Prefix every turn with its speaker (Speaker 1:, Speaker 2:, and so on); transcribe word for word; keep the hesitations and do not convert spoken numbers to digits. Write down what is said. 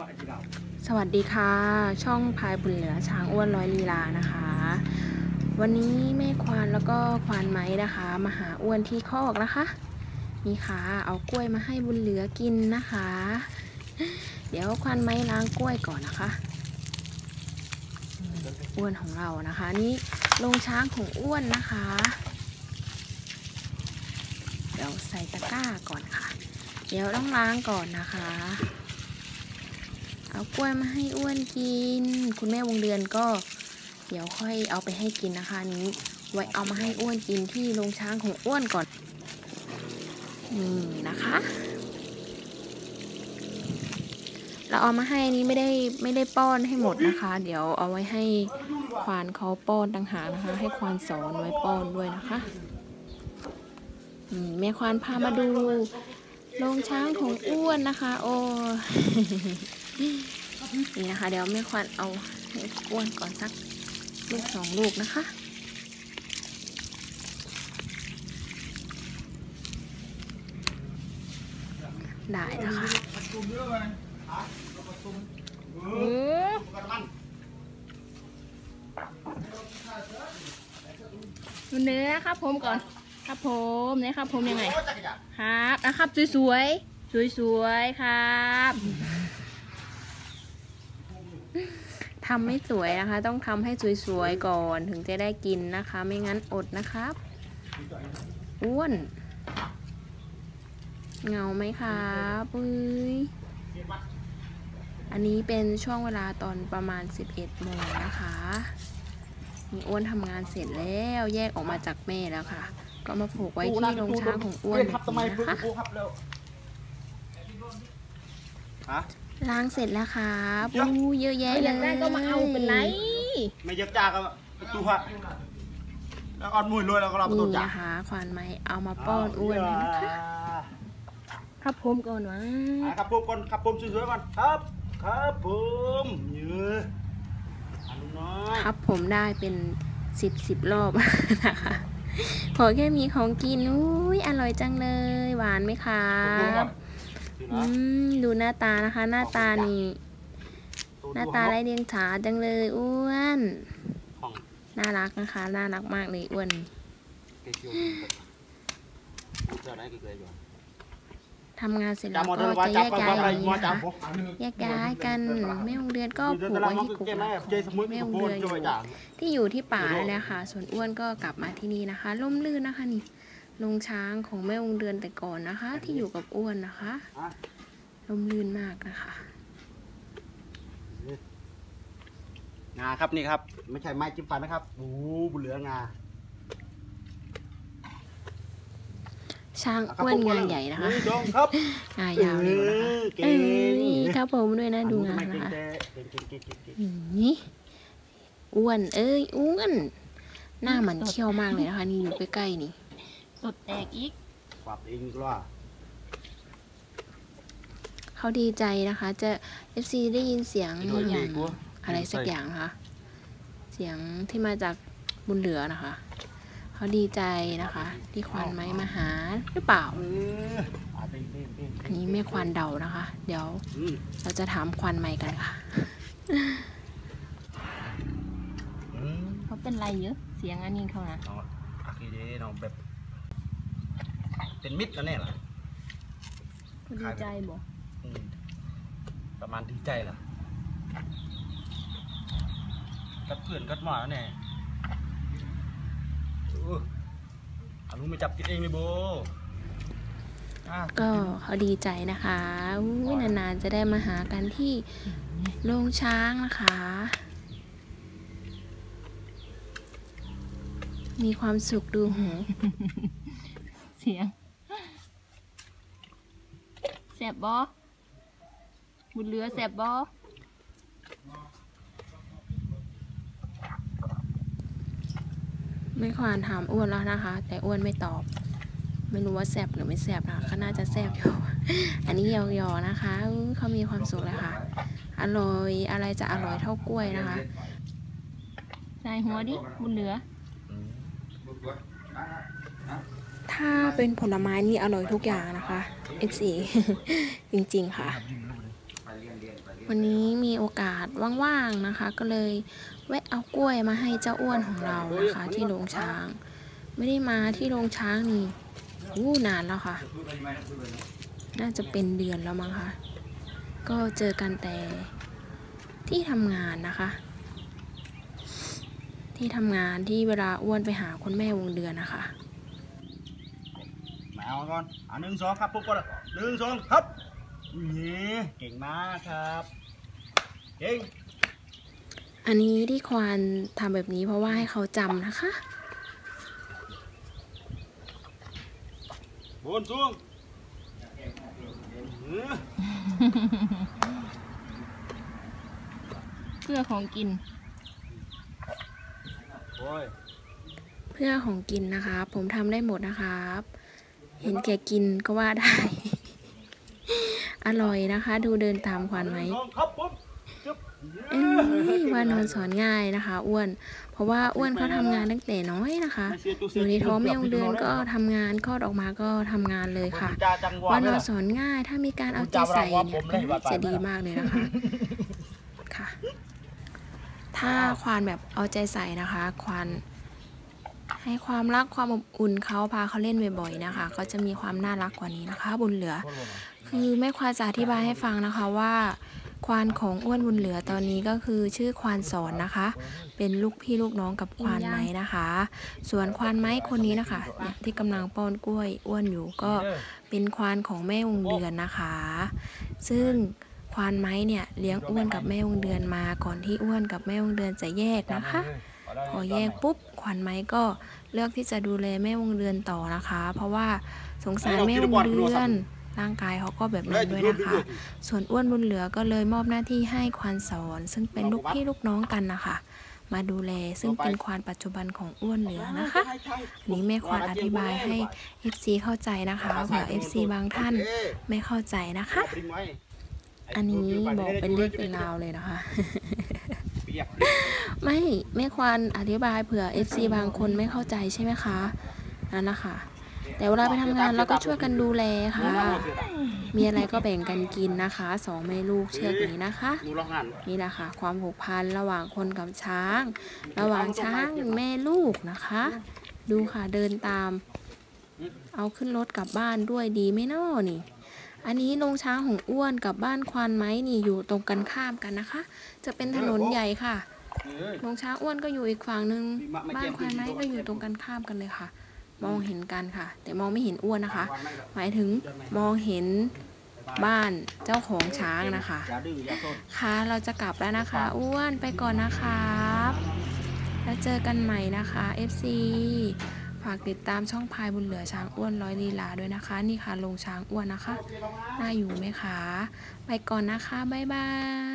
Speaker 1: สวัสดีค่ะช่องพายบุญเหลือช้างอ้วนร้อยลีลานะคะ วันนี้แม่ควานแล้วก็ควานไม้นะคะมาหาอ้วนที่คอกนะคะนี่ค่ะเอากล้วยมาให้บุญเหลือกินนะคะ เดี๋ยวควานไม้ล้างกล้วยก่อนนะคะอ้วนของเรานะคะนี่โรงช้างของอ้วนนะคะเดี๋ยวใส่ตะกร้าก่อนค่ะเดี๋ยวต้องล้างก่อนนะคะเอากล้วยมาให้อ้วนกินคุณแม่วงเดือนก็เดี๋ยวค่อยเอาไปให้กินนะคะนี้ไว้เอามาให้อ้วนกินที่โรงช้างของอ้วนก่อนนี่นะคะเราเอามาให้นี้ไม่ได้ไม่ได้ป้อนให้หมดนะคะเดี๋ยวเอาไว้ให้ควานเขาป้อนต่างหากนะคะให้ควานสอนไว้ป้อนด้วยนะคะแม่ควานพามาดูโรงช้างของอ้วนนะคะโอ้นี่นะคะเดี๋ยวแม่ควานเอาให้อ้วนก่อนสักลูกสองลูกนะคะได้นะคะ
Speaker 2: เนื้อครับผมก่อนครับผมเนี่ยครับผมยังไงครับนะครับสวยๆสวยๆครับ
Speaker 1: ทำไม่สวยนะคะต้องทำให้สวยๆก่อนถึงจะได้กินนะคะไม่งั้นอดนะครับอ้วนเงาไหมครับปุ้ยอันนี้เป็นช่วงเวลาตอนประมาณสิบเอ็ดโมงนะคะมีอ้วนทำงานเสร็จแล้วแยกออกมาจากแม่แล้วค่ะก็มาผูกไว้ที่โรงช้างของอ้วนแบบนี้นะคะล้างเสร็จแล้วครับอู้เยอะแยะเลยอยากได้
Speaker 2: ก็มาเอาเป็นไร
Speaker 3: ไม่เยอะจ้าก็ประตูฮะแล้วออนมุ้ยรวยแล้วก็เราประตูจ้า
Speaker 1: นี่นะคะควานไม้เอามาป้อนอ้วนเลยนะคะ
Speaker 2: ครับผมก่อนวะ
Speaker 3: ครับผมก่อนครับผมสวยๆก่อนครับครับผมเยอะ
Speaker 1: ครับผมได้เป็นสิบสิบรอบนะคะขอแค่มีของกินอุ้ยอร่อยจังเลยหวานไหมครับอืมดูหน้าตานะคะหน้าตานี่หน้าตาไร้เดียงสาจังเลยอ้วนน่ารักนะคะน่ารักมากเลยอ้วนทำงานเสร็จแล้วก็จะแยกย้ายอย่างนี้นะคะแยกย้ายกันแม่วงเดือนก็ผูกไว้ที่กุกหลักของแม่วงเดือนอยู่ที่อยู่ที่ป่าเลยค่ะส่วนอ้วนก็กลับมาที่นี่นะคะร่มรื่นนะคะนี่โรงช้างของแม่วงเดือนแต่ก่อนนะคะที่อยู่กับอ้วนนะคะร่มรื่นมากนะคะ
Speaker 3: งาครับนี่ครับไม่ใช่ไม้จิ้มฟันนะครับโอ้บุเหลืองา
Speaker 1: ช้างอ้วนงาใหญ่นะคะงายาวเลยนะคะนี่ครับผมด้วยนะดูงานะคะนี่อ้วนเอ้ยอ้วนหน้ามันเขี้ยวมากเลยนะคะนี่อยู่ใกล้ๆนี่
Speaker 2: ตดแตกอีก
Speaker 3: ปรับเองก็ว่า
Speaker 1: เขาดีใจนะคะจะ เอฟ ซี ได้ยินเสียงอะไรสักอย่างนะคะเสียงที่มาจากบุญเหลือนะคะเขาดีใจนะคะที่ควานไม้มาหาหรือเปล่าอันนี้แม่ควานเดานะคะเดี๋ยวเราจะถามควานไม้กันค่ะ
Speaker 2: เขาเป็นไรเยอะเสียงอันนี้เขานะ
Speaker 3: อาคีเดน้องแบบเป็นมิตรแล้วเนี่ยเหรอ
Speaker 2: ดีใจบ่
Speaker 3: ประมาณดีใจเหรอกัดเพื่อนกัดหมาเนี่ยอาลุงไม่จับกินเองเลยโบ
Speaker 1: ก็เขาดีใจนะคะอุ้ยนานๆจะได้มาหากันที่โรงช้างนะคะมีความสุขดูหู
Speaker 2: เสียงแสบบ่บุญเหลือแสบบ่
Speaker 1: ไม่ควรถามอ้วนแล้วนะคะแต่อ้วนไม่ตอบไม่รู้ว่าแสบหรือไม่แสบนะคะก็น่าจะแสบอยู่อันนี้ยอๆนะคะเขามีความสุขเลยค่ะอร่อยอะไรจะอร่อยเท่ากล้วยนะคะ
Speaker 2: ใส่หัวดิบุญเหลือ
Speaker 1: ถ้าเป็นผลไม้นี่อร่อยทุกอย่างนะคะ เอฟ ซี จริงๆค่ะวันนี้มีโอกาสว่างๆนะคะ ก็เลยแวะเอากล้วยมาให้เจ้าอ้วนของเรานะคะ ที่โรงช้าง ไม่ได้มาที่โรงช้างนี่อู้นานแล้วค่ะ น่าจะเป็นเดือนแล้วมั้งคะก็เจอกันแต่ที่ทำงานนะคะ ที่ทำงานที่เวลาอ้วนไปหาคุณแม่วงเดือนนะคะ
Speaker 3: มาเอาก่อนอ่าหนึ่งสองครับปุ๊บก่อนหนึ่งสองครับนี่เก่งมากครับเก่ง
Speaker 1: อันนี้ที่ควานทำแบบนี้เพราะว่าให้เขาจำนะคะ
Speaker 3: บนสูง
Speaker 2: เพื่อของกิน
Speaker 1: เพื่อของกินนะคะผมทำได้หมดนะครับเห็นแกกินก็ว่าได้ อร่อยนะคะดูเดินตามควานไหมว่านอนสอนง่ายนะคะอ้วนเพราะว่าอ้วนเขาทำงานตั้งแต่น้อยนะคะอยู่ในท้องแม่องเดือนก็ทำงานคลอดออกมาก็ทำงานเลยค่ะว่านอนสอนง่ายถ้ามีการเอาใจใส่เนี่ยจะดีมากเลยนะคะค่ะถ้าควานแบบเอาใจใส่นะคะควานให้ความรักความอบอุ่นเขาพาเขาเล่นบ่อยๆนะคะก็จะมีความน่ารักกว่านี้นะคะบุญเหลือคือแม่ควานจะอธิบายให้ฟังนะคะว่าควานของอ้วนบุญเหลือตอนนี้ก็คือชื่อควานสอนนะคะเป็นลูกพี่ลูกน้องกับควานไม้นะคะส่วนควานไม้คนนี้นะคะเนี่ยที่กำลังป้อนกล้วยอ้วนอยู่ก็เป็นควานของแม่วงเดือนนะคะซึ่งควานไม้เนี่ยเลี้ยงอ้วนกับแม่วงเดือนมาก่อนที่อ้วนกับแม่วงเดือนจะแยกนะคะพอแยกปุ๊บควานไม้ก็เลือกที่จะดูแลแม่วงเดือนต่อนะคะเพราะว่าสงสารแม่วงเดือนร่างกายเขาก็แบบนั้นด้วยนะคะส่วนอ้วนบุญเหลือก็เลยมอบหน้าที่ให้ควานสอนซึ่งเป็นลูกพี่ลูกน้องกันนะคะมาดูแลซึ่งเป็นควานปัจจุบันของอ้วนเหลือนะคะอันนี้แม่ควานอธิบายให้ เอฟ ซี เข้าใจนะคะเผื่อ เอฟ ซี บางท่านไม่เข้าใจนะคะอันนี้บอกเป็นเรื่องเป็นราวเลยนะคะ ไม่แม่ควานอธิบายเผื่อ เอฟ ซี บางคนไม่เข้าใจใช่ไหมคะนั่นนะคะแต่เวลาไปทำงานเราก็ช่วยกันดูแลค่ะมีอะไรก็แบ่งกันกินนะคะสองแม่ลูกเชือกนี้นะคะนี่แหละค่ะความผูกพันระหว่างคนกับช้างระหว่างช้างแม่ลูกนะคะดูค่ะเดินตามเอาขึ้นรถกลับบ้านด้วยดีไหมน้อนี่อันนี้โรงช้างของอ้วนกับบ้านควานไม้นี่อยู่ตรงกันข้ามกันนะคะจะเป็นถนนใหญ่ค่ะโรงช้างอ้วนก็อยู่อีกฝั่งนึงบ้านควานไม้ก็อยู่ตรงกันข้ามกันเลยค่ะมองเห็นกันค่ะแต่มองไม่เห็นอ้วนนะคะหมายถึงมองเห็นบ้านเจ้าของช้างนะคะค่ะเราจะกลับแล้วนะคะอ้วนไปก่อนนะครับแล้วเจอกันใหม่นะคะ เอฟ ซี ฝากติดตามช่องพายบุญเหลือช้างอ้วนร้อยลีลาด้วยนะคะนี่ค่ะโรงช้างอ้วนนะคะน่าอยู่ไหมคะไปก่อนนะคะบ๊ายบาย